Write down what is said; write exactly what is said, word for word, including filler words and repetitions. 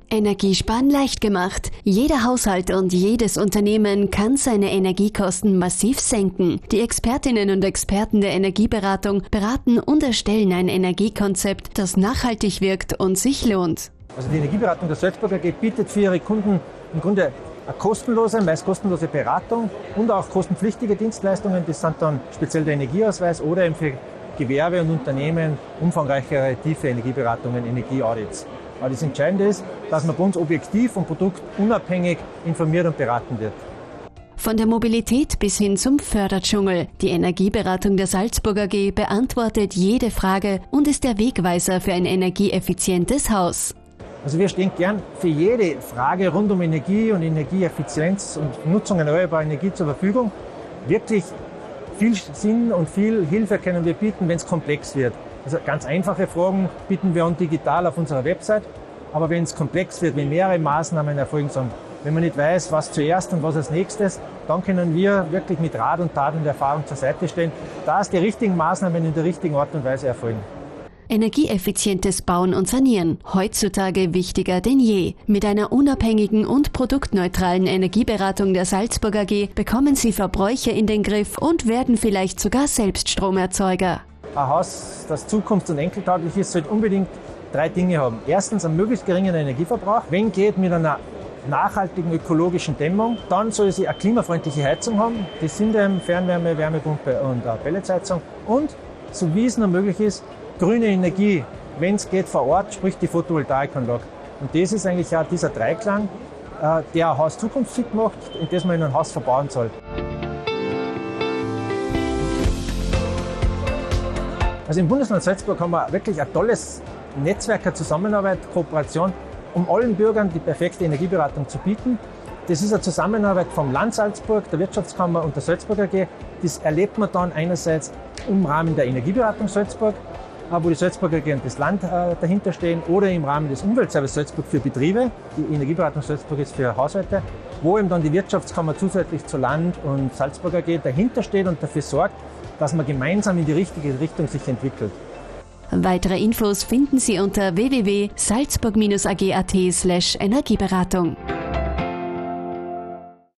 Energiesparen leicht gemacht. Jeder Haushalt und jedes Unternehmen kann seine Energiekosten massiv senken. Die Expertinnen und Experten der Energieberatung beraten und erstellen ein Energiekonzept, das nachhaltig wirkt und sich lohnt. Also die Energieberatung der Salzburg A G bietet für ihre Kunden im Grunde eine kostenlose, meist kostenlose Beratung und auch kostenpflichtige Dienstleistungen. Das sind dann speziell der Energieausweis oder eben für Gewerbe und Unternehmen umfangreichere, tiefe Energieberatungen, Energieaudits. Aber das Entscheidende ist, dass man bei uns objektiv und produktunabhängig informiert und beraten wird. Von der Mobilität bis hin zum Förderdschungel. Die Energieberatung der Salzburg A G beantwortet jede Frage und ist der Wegweiser für ein energieeffizientes Haus. Also wir stehen gern für jede Frage rund um Energie und Energieeffizienz und Nutzung erneuerbarer Energie zur Verfügung. Wirklich viel Sinn und viel Hilfe können wir bieten, wenn es komplex wird. Also ganz einfache Fragen bieten wir an digital auf unserer Website. Aber wenn es komplex wird, wenn mehrere Maßnahmen erfolgen sollen, wenn man nicht weiß, was zuerst und was als nächstes, dann können wir wirklich mit Rat und Tat und Erfahrung zur Seite stehen, dass die richtigen Maßnahmen in der richtigen Art und Weise erfolgen. Energieeffizientes Bauen und Sanieren. Heutzutage wichtiger denn je. Mit einer unabhängigen und produktneutralen Energieberatung der Salzburg A G bekommen Sie Verbräuche in den Griff und werden vielleicht sogar selbst Stromerzeuger. Ein Haus, das zukunfts- und enkeltauglich ist, sollte unbedingt drei Dinge haben. Erstens einen möglichst geringen Energieverbrauch, wenn geht mit einer nachhaltigen ökologischen Dämmung. Dann soll sie eine klimafreundliche Heizung haben. Das sind eben Fernwärme, Wärmepumpe und eine Pelletsheizung. Und, so wie es noch möglich ist, grüne Energie, wenn es geht vor Ort, sprich die Photovoltaikanlage. Und das ist eigentlich auch dieser Dreiklang, der ein Haus zukunftsfit macht und das man in ein Haus verbauen soll. Also im Bundesland Salzburg haben wir wirklich ein tolles Netzwerk der Zusammenarbeit, Kooperation, um allen Bürgern die perfekte Energieberatung zu bieten. Das ist eine Zusammenarbeit vom Land Salzburg, der Wirtschaftskammer und der Salzburg A G. Das erlebt man dann einerseits im Rahmen der Energieberatung Salzburg, wo die Salzburg A G und das Land dahinter stehen, oder im Rahmen des Umweltservice Salzburg für Betriebe. Die Energieberatung Salzburg ist für Haushalte, wo eben dann die Wirtschaftskammer zusätzlich zu Land und Salzburg A G dahinter steht und dafür sorgt, dass man gemeinsam in die richtige Richtung sich entwickelt. Weitere Infos finden Sie unter w w w punkt salzburg bindestrich a g punkt a t slash Energieberatung.